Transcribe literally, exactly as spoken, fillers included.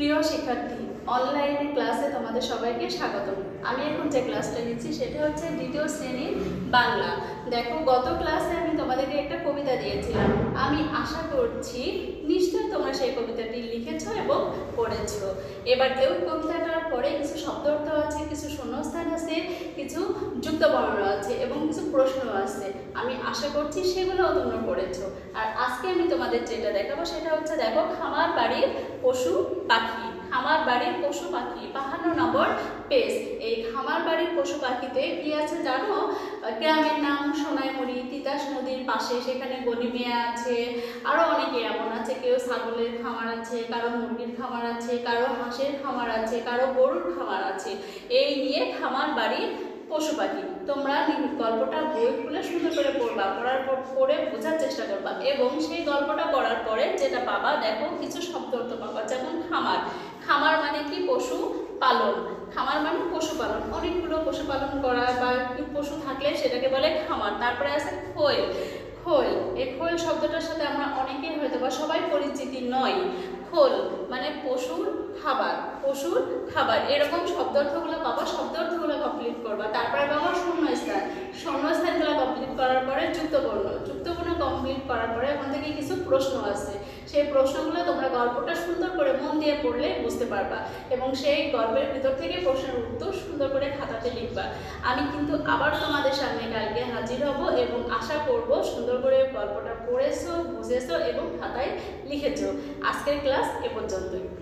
প্রিয় শিক্ষার্থী, অনলাইনে ক্লাসে তোমাদের সবাইকে স্বাগতম। আমি এখন যে ক্লাসটা নিচ্ছি সেটা হচ্ছে দ্বিতীয় শ্রেণীর বাংলা। দেখো, গত ক্লাসে আমি তোমাদেরকে একটা কবিতা দিয়েছিলাম। আমি আশা করছি নিশ্চয়ই তোমরা সেই কবিতাটি লিখেছো এবং পড়েছো। এবার কেউ কবিতাটার পরে কিছু শব্দ অর্থ আছে, কিছু শূন্যস্থান আছে, কিছু যুক্ত বর্ণ আছে এবং কিছু প্রশ্ন আছে। আমি আশা করছি সেগুলোও তোমরা পড়েছো। আর আজকে আমি তোমাদের যেটা দেখাবো সেটা হচ্ছে, দেখো, খামার বাড়ির পশু পাখি। খামার বাড়ির পশু পাখি বাহান্ন নম্বর পেজ। এই খামার বাড়ির পশু পাখিতে কি আছে জানো? গ্রামের নাম সোনাইমুড়ি, তিতাস নদীর পাশে, সেখানে গনিমিয়া আছে, আরও অনেকে এমন আছে। কেউ ছাগলের খামার আছে, কারো মুরগির খামার আছে, কারো হাঁসের খামার আছে, কারো গরুর খামার আছে। এই নিয়ে খামার বাড়ির পশু পাখি। তোমরা গল্পটা বই খুলে সুন্দর করে পড়বা, পড়ার পর পড়ে বোঝার চেষ্টা করবা এবং সেই গল্পটা পড়ার পরে যেটা পাবা, দেখো কিছু শব্দ অর্থ পাবা। যেমন খামার। খামার মানে কি? পশু পালন। খামার মানে পশুপালন, অনেকগুলো পশুপালন করা বা পশু থাকলে সেটাকে বলে খামার। তারপরে আছে খোল। খোল, এই খোল শব্দটার সাথে আমরা অনেকেই হয়তো বা সবাই পরিচিতি নয়। খোল মানে পশুর খাবার, পশুর খাবার। এরকম শব্দ অর্থগুলো পাবা, শব্দ অর্থগুলো কমপ্লিট করবা। তারপরে পাবা শূন্যস্থান। শূন্যস্থানগুলো কমপ্লিট করার পরে যুক্তবর্ণ। যুক্তবর্ণ কমপ্লিট করার পরে ওখান থেকে কিছু প্রশ্ন আছে। সেই প্রশ্নগুলো তোমরা গল্পটা সুন্দর করে মন দিয়ে পড়লে বুঝতে পারবা এবং সেই গল্পের ভিতর থেকে প্রশ্নের উত্তর সুন্দর করে খাতাতে লিখবা। আমি কিন্তু আবার তোমাদের সামনে কালকে হাজির হব এবং আশা করব সুন্দর করে গল্পটা পড়েছো, বুঝেছো এবং খাতায় লিখেছো। আজকের ক্লাস এ পর্যন্তই।